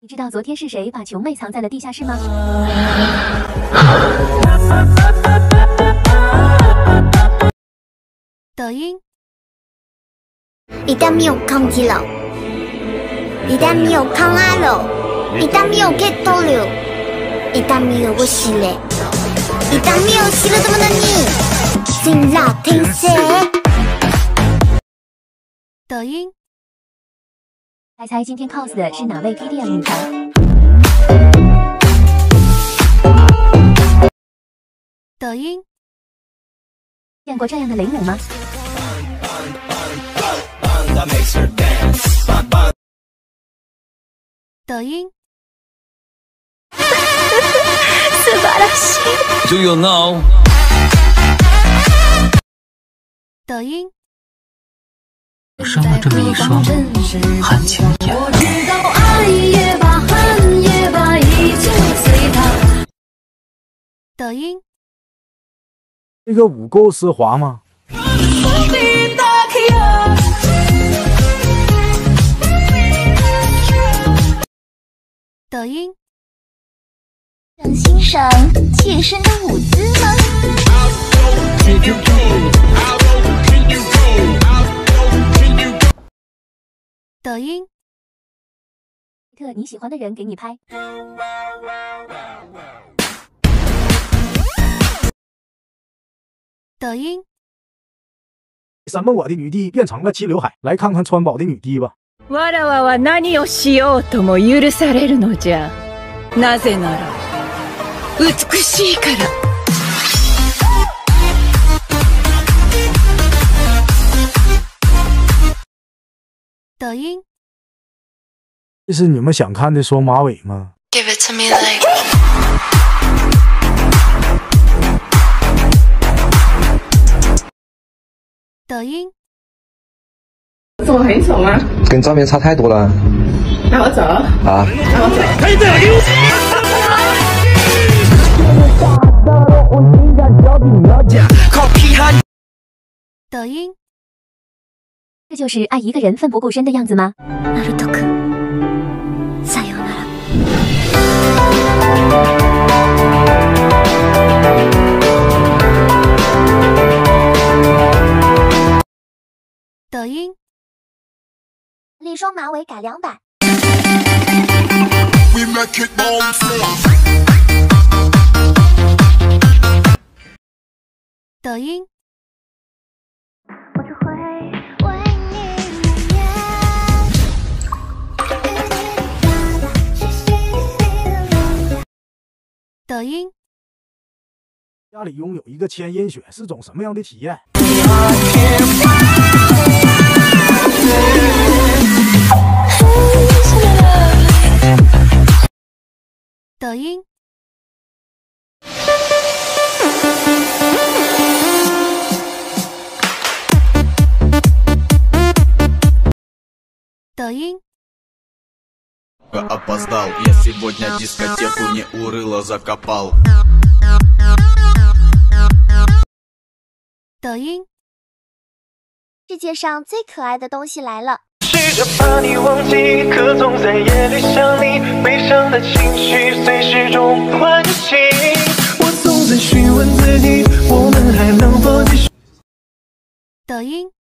你知道昨天是谁把穷妹藏在了地下室吗？抖音。 一旦没有抗击了，一旦没有抗压了，一旦没有 get 到了，一旦没有我洗了，一旦没有洗了怎么的你？新老听谁？ 抖音。猜猜今天 cos 的是哪位 PDM 女团？抖音。见过这样的雷舞吗？抖音。素晴らしい。 Do you know？ 抖音。 生了这么一双含情眼。 抖音。 这个舞够丝滑吗？ 抖音。 想欣赏切身的舞姿吗？ 抖音。特你喜欢的人给你拍。抖音。 什么我的女帝变成了齐刘海，来看看川宝的女帝吧。 わらわは何をしようとも許されるのじゃ。なぜなら美しいから。 抖音。 这是你们想看的双马尾吗？ Give it to me like。 抖音。 怎么很丑吗？ 跟照片差太多了。 那我走。 啊。 那我走。 可以这样给抖音。这就是爱一个人奋不顾身的样子吗？ ナルト君、さようなら。 抖音。 那双马尾改良版。 抖音。 我只会为你入眠。 抖音。 家里拥有一个千阴血是种什么样的体验？ 抖音。抖音。 Опоздал, я сегодня дискотеку не урыло закопал。 抖音。 世界上最可爱的东西来了。 试着把你忘记，可总在夜里想你，悲伤的情绪随时钟唤醒。我总在询问自己，我们还能否继续？ 抖音。